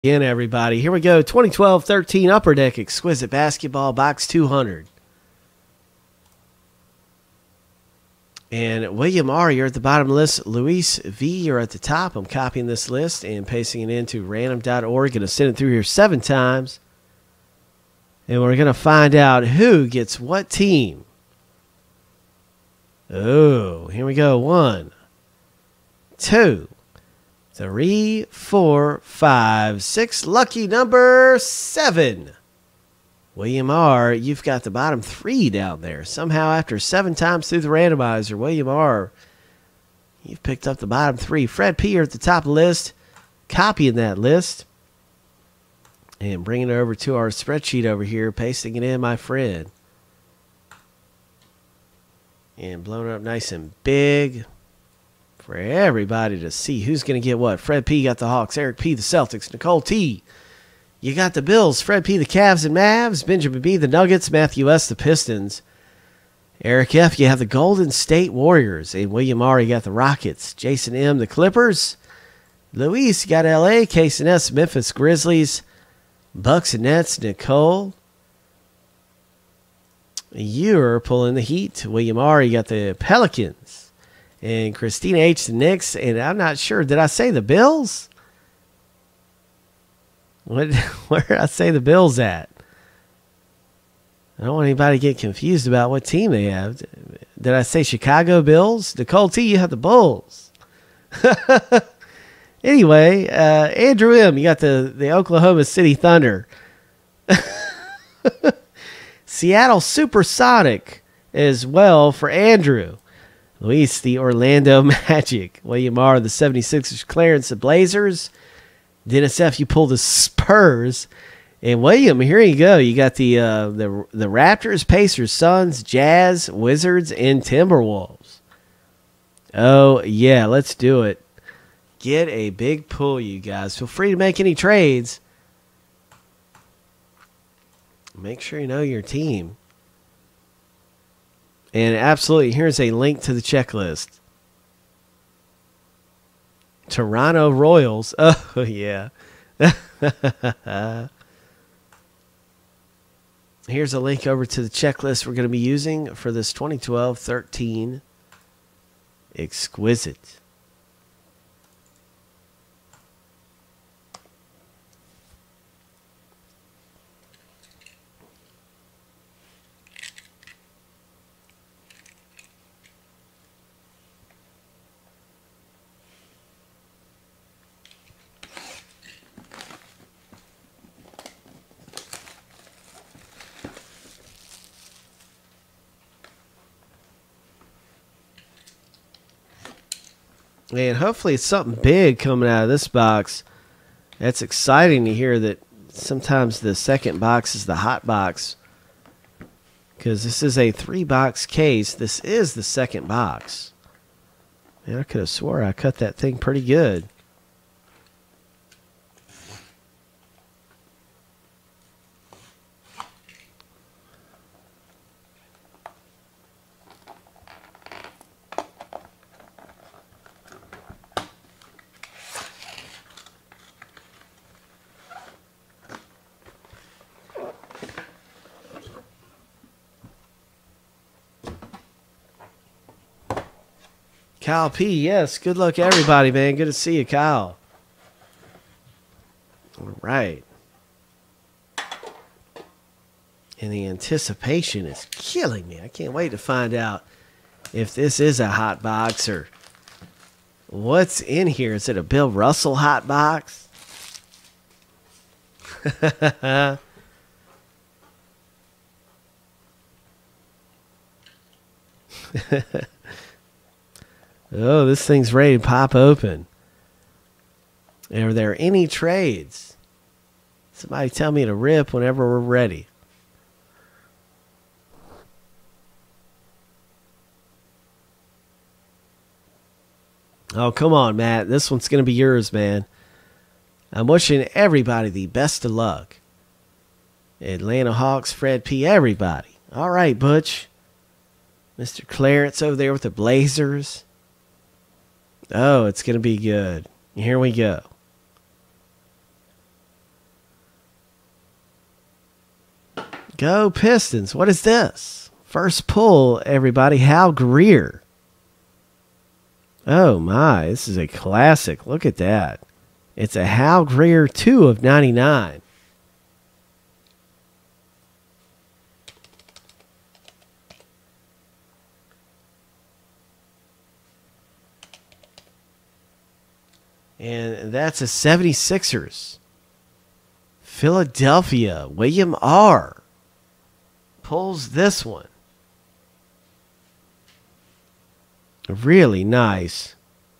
Again, everybody. Here we go. 2012-13 Upper Deck Exquisite Basketball Box 200. And William R., you're at the bottom of the list. Luis V., you're at the top. I'm copying this list and pasting it into random.org. Going to send it through here 7 times. And we're going to find out who gets what team. Oh, here we go. 1, 2, 3, 4, 5, 6. Lucky number 7. William R., you've got the bottom 3 down there. Somehow, after 7 times through the randomizer, William R., you've picked up the bottom 3. Fred P., you're at the top of the list. Copying that list and bringing it over to our spreadsheet over here, pasting it in, my friend. And blowing it up nice and big for everybody to see who's going to get what. Fred P. got the Hawks. Eric P. the Celtics. Nicole T. you got the Bills. Fred P. the Cavs and Mavs. Benjamin B. the Nuggets. Matthew S. the Pistons. Eric F. you have the Golden State Warriors. And William R. you got the Rockets. Jason M. the Clippers. Luis, you got L.A. Case and S. Memphis Grizzlies. Bucks and Nets. Nicole, you're pulling the Heat. William R. you got the Pelicans. And Christina H. the Knicks. And I'm not sure. Did I say the Bills? Where did I say the Bills at? I don't want anybody to get confused about what team they have. Did I say Chicago Bills? Nicole T., you have the Bulls. Anyway, Andrew M., you got the Oklahoma City Thunder. Seattle Supersonic as well for Andrew. Luis, the Orlando Magic. William R., the 76ers. Clarence, the Blazers. Dennis F., you pull the Spurs. And William, here you go. You got the Raptors, Pacers, Suns, Jazz, Wizards, and Timberwolves. Oh, yeah, let's do it. Get a big pull, you guys. Feel free to make any trades. Make sure you know your team. And absolutely, here's a link to the checklist. Toronto Royals. Oh, yeah. Here's a link over to the checklist we're going to be using for this 2012-13 Exquisite. And hopefully it's something big coming out of this box. That's exciting to hear that sometimes the second box is the hot box. Because this is a 3-box case. This is the second box. Man, I could have swore I cut that thing pretty good. Kyle P., yes. Good luck, everybody, man. Good to see you, Kyle. All right. And the anticipation is killing me. I can't wait to find out if this is a hot box or what's in here. Is it a Bill Russell hot box? Oh, this thing's ready to pop open. Are there any trades? Somebody tell me to rip whenever we're ready. Oh, come on, Matt. This one's going to be yours, man. I'm wishing everybody the best of luck. Atlanta Hawks, Fred P., everybody. All right, Butch. Mr. Clarence over there with the Blazers. Oh, it's going to be good. Here we go. Go Pistons. What is this? First pull, everybody. Hal Greer. Oh, my. This is a classic. Look at that. It's a Hal Greer 2 of 99. And that's a 76ers. Philadelphia. William R. pulls this one. Really nice.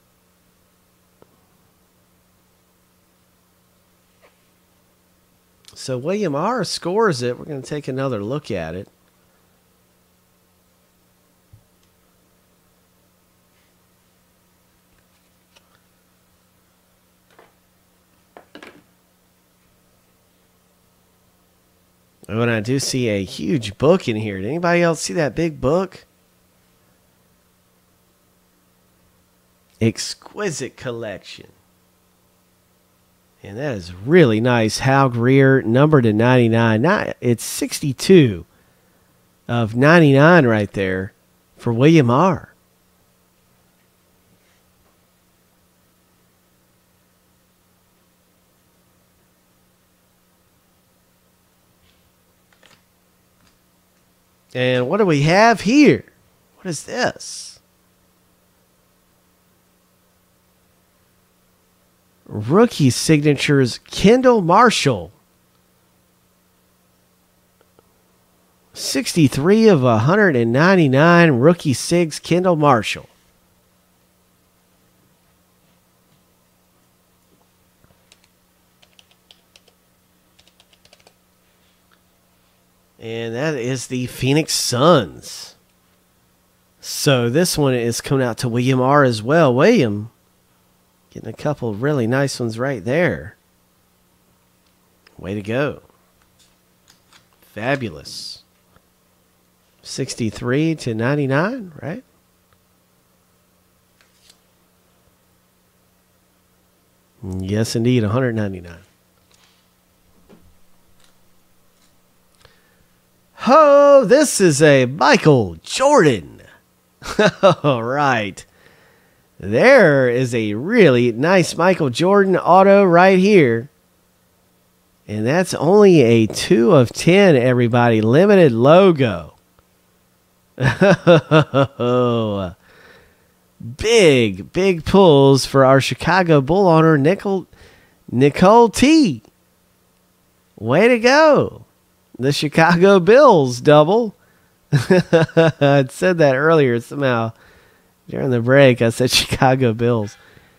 So William R. scores it. We're going to take another look at it. Oh, and I do see a huge book in here. Did anybody else see that big book? Exquisite collection. And that is really nice. Hal Greer, numbered to 99. It's 62 of 99 right there for William R. And what do we have here? What is this? Rookie signatures, Kendall Marshall. 63 of 199 rookie sigs, Kendall Marshall. And that is the Phoenix Suns. So this one is coming out to William R. as well. William getting a couple of really nice ones right there. Way to go. Fabulous. 63 to 99, right? Yes, indeed, 199. Oh, this is a Michael Jordan. All right. There is a really nice Michael Jordan auto right here. And that's only a 2 of 10, everybody. Limited logo. Big pulls for our Chicago Bull owner, Nicole T. Way to go. The Chicago Bills double. I said that earlier somehow. During the break, I said Chicago Bills.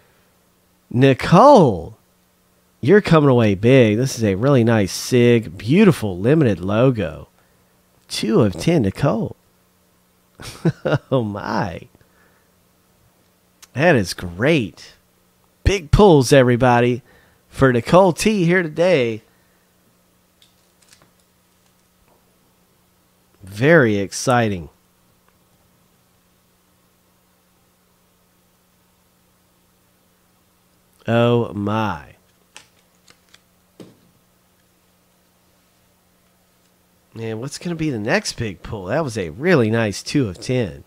Nicole, you're coming away big. This is a really nice SIG. Beautiful limited logo. 2 of 10, Nicole. Oh, my. That is great. Big pulls, everybody, for Nicole T here today. Very exciting. Oh, my. Man, what's going to be the next big pull? That was a really nice 2 of 10.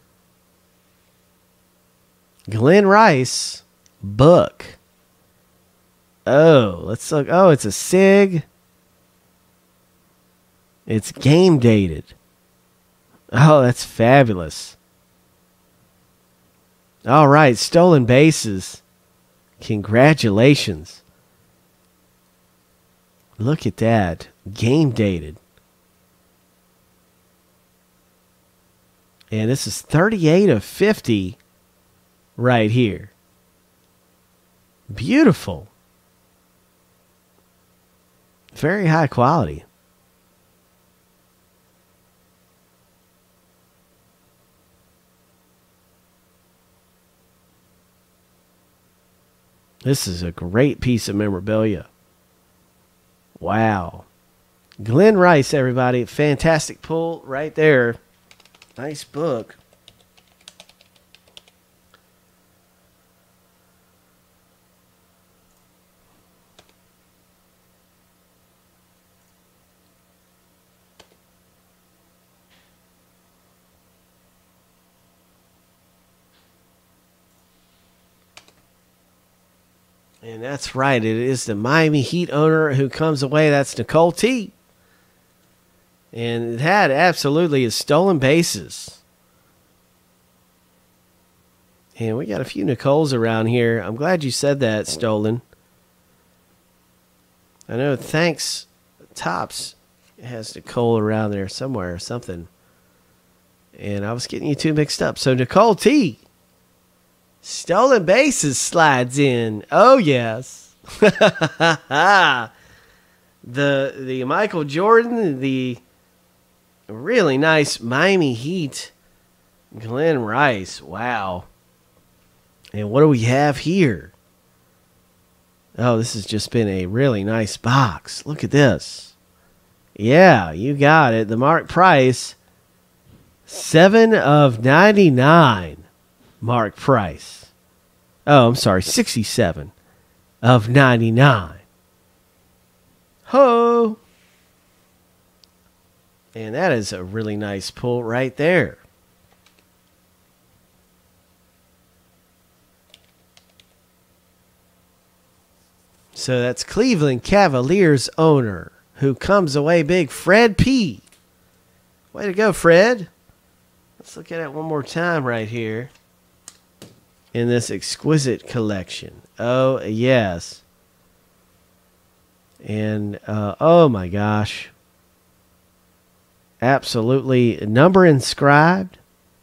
Glenn Rice, book. Oh, let's look. Oh, it's a SIG. It's game dated. Oh, that's fabulous. All right, stolen bases. Congratulations. Look at that. Game dated. And this is 38 of 50 right here. Beautiful. Very high quality. This is a great piece of memorabilia. Wow. Glenn Rice, everybody. Fantastic pull right there. Nice book. And that's right. It is the Miami Heat owner who comes away. That's Nicole T. And it had absolutely his stolen bases. And we got a few Nicoles around here. I'm glad you said that, stolen. I know Thanks Tops has Nicole around there somewhere or something. And I was getting you two mixed up. So Nicole T. Stolen bases slides in. Oh, yes. The Michael Jordan, the really nice Miami Heat, Glenn Rice. Wow. And what do we have here? Oh, this has just been a really nice box. Look at this. Yeah, you got it. The Mark Price, 7 of 99. Mark Price. Oh, I'm sorry, 67 of 99. Ho! And that is a really nice pull right there. So that's Cleveland Cavaliers owner who comes away big, Fred P. Way to go, Fred. Let's look at it one more time right here in this exquisite collection. Oh, yes. And, oh my gosh. Absolutely number inscribed.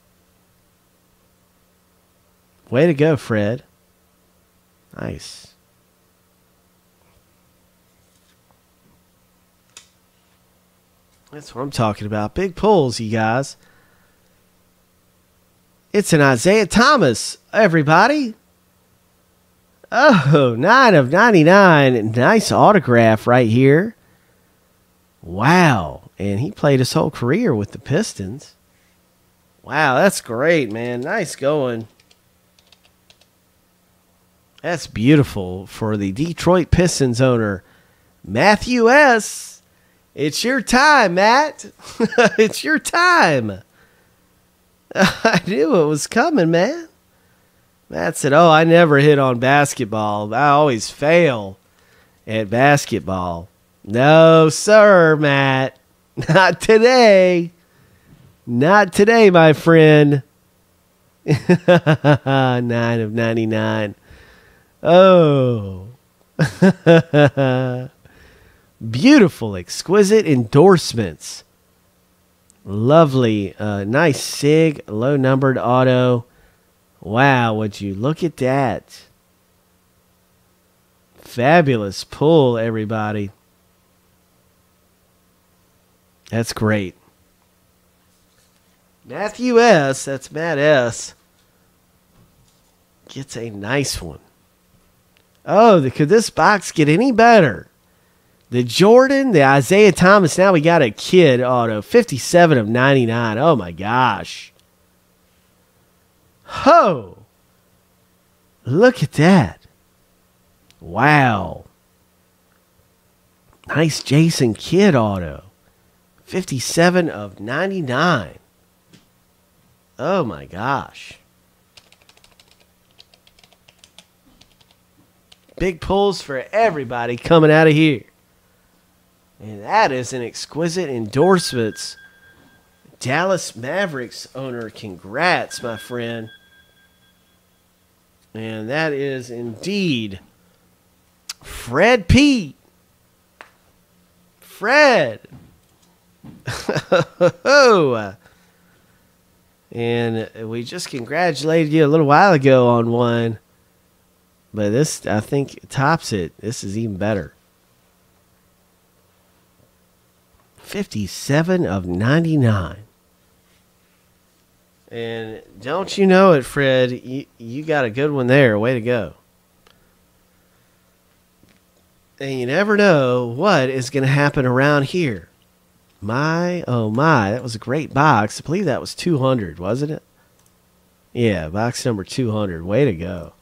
Way to go, Fred. Nice. That's what I'm talking about. Big pulls, you guys. It's an Isaiah Thomas, everybody. Oh, 9 of 99. Nice autograph right here. Wow. And he played his whole career with the Pistons. Wow, that's great, man. Nice going. That's beautiful for the Detroit Pistons owner, Matthew S. It's your time, Matt. It's your time. I knew it was coming, man. Matt said, oh, I never hit on basketball. I always fail at basketball. No, sir, Matt. Not today. Not today, my friend. 9 of 99. Oh. Beautiful, exquisite endorsements. Lovely, nice SIG, low numbered auto. Wow, would you look at that? Fabulous pull, everybody. That's great. Matthew S., that's Matt S., gets a nice one. Oh, could this box get any better? The Jordan, the Isaiah Thomas. Now we got a kid auto. 57 of 99. Oh, my gosh. Ho! Look at that. Wow. Nice Jason Kidd auto. 57 of 99. Oh, my gosh. Big pulls for everybody coming out of here. And that is an exquisite endorsements. Dallas Mavericks owner, congrats, my friend. And that is indeed Fred P. Fred. And we just congratulated you a little while ago on one. But this, I think, tops it. This is even better. 57 of 99. And don't you know it, Fred? You got a good one there. Way to go. And you never know what is going to happen around here. My, oh my, that was a great box. I believe that was 200, wasn't it? Yeah, box number 200. Way to go.